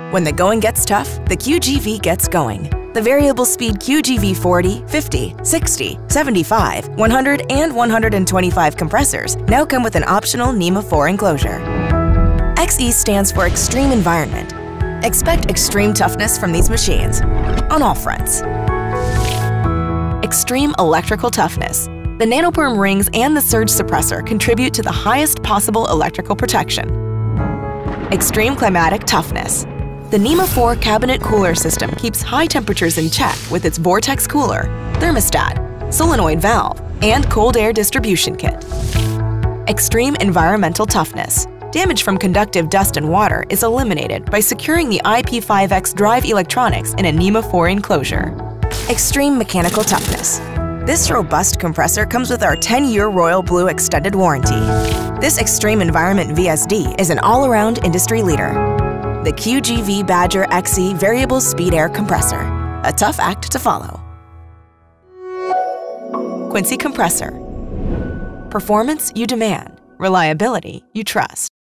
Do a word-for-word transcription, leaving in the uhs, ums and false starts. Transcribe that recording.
When the going gets tough, the Q G V gets going. The variable speed Q G V forty, fifty, sixty, seventy-five, one hundred, and one hundred twenty-five compressors now come with an optional NEMA four enclosure. X E stands for Extreme Environment. Expect extreme toughness from these machines on all fronts. Extreme electrical toughness. The nanoperm rings and the surge suppressor contribute to the highest possible electrical protection. Extreme climatic toughness. The NEMA four cabinet cooler system keeps high temperatures in check with its vortex cooler, thermostat, solenoid valve, and cold air distribution kit. Extreme environmental toughness. Damage from conductive dust and water is eliminated by securing the I P five X drive electronics in a NEMA four enclosure. Extreme mechanical toughness. This robust compressor comes with our ten year Royal Blue extended warranty. This Extreme Environment V S D is an all-around industry leader. The Q G V Badger X E Variable Speed Air Compressor. A tough act to follow. Quincy Compressor. Performance you demand. Reliability you trust.